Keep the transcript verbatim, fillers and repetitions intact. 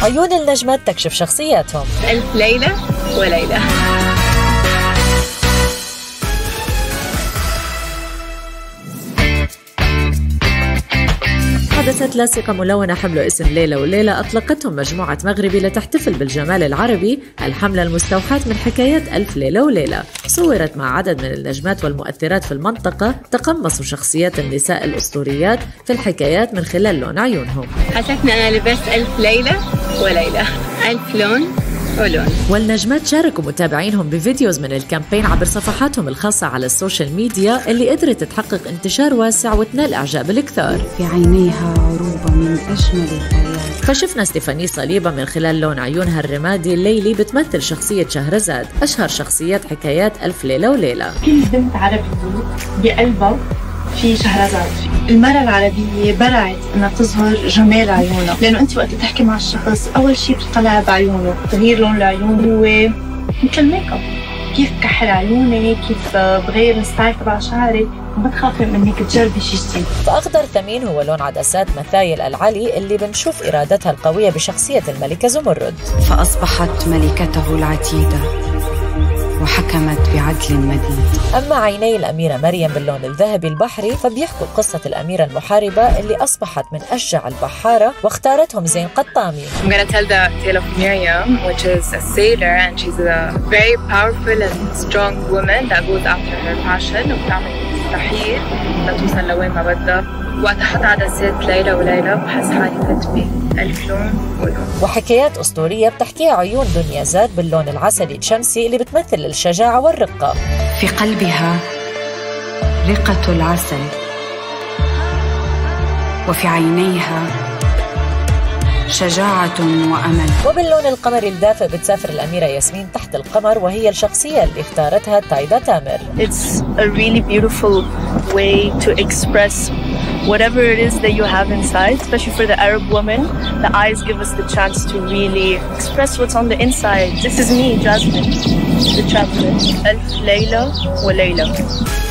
عيون النجمات تكشف شخصياتهم. ألف ليلة وليلة. حدثت لاصقة ملونة حمل اسم ليلة وليلة أطلقتهم مجموعة مغربي لتحتفل بالجمال العربي، الحملة المستوحاة من حكايات ألف ليلة وليلة. صورت مع عدد من النجمات والمؤثرات في المنطقة تقمصوا شخصيات النساء الأسطوريات في الحكايات من خلال لون عيونهم. حسيت أنا لبست ألف ليلة وليلة، ألف لون ولون. والنجمات شاركوا متابعينهم بفيديوز من الكامبين عبر صفحاتهم الخاصة على السوشيال ميديا اللي قدرت تحقق انتشار واسع وتنال إعجاب الكثار. في عينيها عروبة من أجمل الآيات. فشفنا ستيفاني صليبة من خلال لون عيونها الرمادي الليلي بتمثل شخصية شهرزاد، أشهر شخصيات حكايات ألف ليلة وليلة. كل بنت عربية بقلبها في شهرزاد. المرأة العربية برعت انها تظهر جمال عيونها، لانه انت وقت تحكي مع الشخص اول شيء بتطلع بعيونه، تغيير لون العيون هو مثل الميك اب، كيف كحل عيوني، كيف بغير الستايل تبع شعري، ما تخافي من انك تجربي شيء جديد. فاخضر ثمين هو لون عدسات مثايل العلي اللي بنشوف ارادتها القوية بشخصية الملكة زمرد. فاصبحت ملكته العتيدة وحكمت بعدل مديد. أما عيني الأميرة مريم باللون الذهبي البحري فبيحكوا قصة الأميرة المحاربة اللي أصبحت من أشجع البحارة واختارتهم زين قطامي. I'm gonna tell the tale of Miriam, which is a sailor and she's a very powerful and strong woman that goes after her passion وبتعمل مستحيل لتوصل لوين ما بدها. وقت أحط عدسات ليلى وليلى بحس حالي كتبي ألف لون ولون. وحكايات أسطورية بتحكيها عيون دنيا زاد باللون العسلي الشمسي اللي بتمثل الشجاعة والرقة. في قلبها رقة العسل وفي عينيها شجاعة وأمل. وباللون القمري الدافئ بتسافر الأميرة ياسمين تحت القمر وهي الشخصية اللي اختارتها تايدا تامر. It's a really beautiful way to express whatever it is that you have inside, especially for the Arab woman. The eyes give us the chance to really express what's on the inside. This is me, Jasmine, the traveler. ألف ليلة وليلة.